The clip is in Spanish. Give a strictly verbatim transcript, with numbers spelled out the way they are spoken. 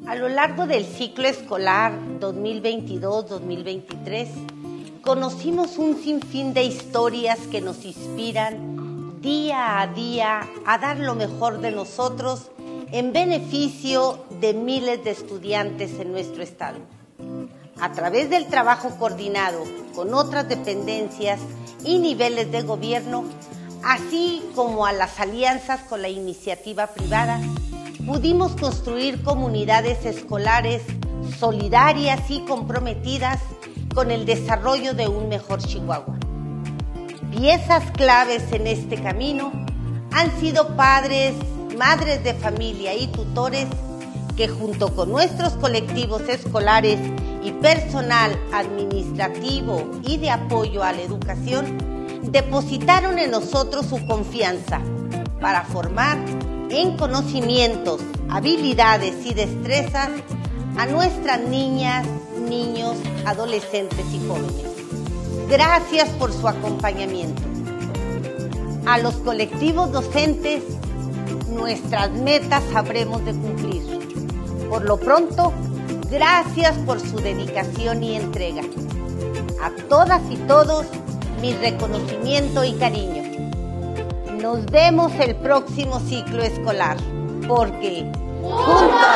A lo largo del ciclo escolar dos mil veintidós dos mil veintitrés, conocimos un sinfín de historias que nos inspiran día a día a dar lo mejor de nosotros en beneficio de miles de estudiantes en nuestro estado. A través del trabajo coordinado con otras dependencias y niveles de gobierno, así como a las alianzas con la iniciativa privada, pudimos construir comunidades escolares solidarias y comprometidas con el desarrollo de un mejor Chihuahua. Piezas claves en este camino han sido padres, madres de familia y tutores que junto con nuestros colectivos escolares y personal administrativo y de apoyo a la educación, depositaron en nosotros su confianza para formar en conocimientos, habilidades y destrezas a nuestras niñas, niños, adolescentes y jóvenes. Gracias por su acompañamiento. A los colectivos docentes, nuestras metas habremos de cumplir. Por lo pronto, gracias por su dedicación y entrega. A todas y todos, mi reconocimiento y cariño. Nos vemos el próximo ciclo escolar, porque juntos